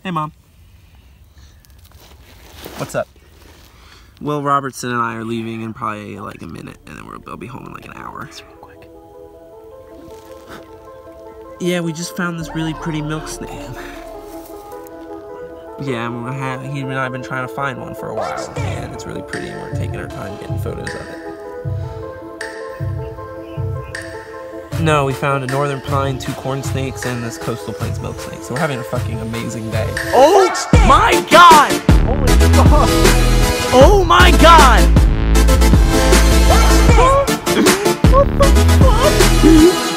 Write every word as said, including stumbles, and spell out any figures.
Hey, Mom. What's up? Will Robertson and I are leaving in probably like a minute, and then we'll, we'll be home in like an hour. That's real quick. Yeah, we just found this really pretty milk snake. Yeah, we have, he and I have been trying to find one for a while, and it's really pretty, and we're taking our time getting photos of it. No, we found a northern pine, two corn snakes, and this coastal plains milk snake. So we're having a fucking amazing day. Oh my god! Holy fuck! Oh my god! What the fuck?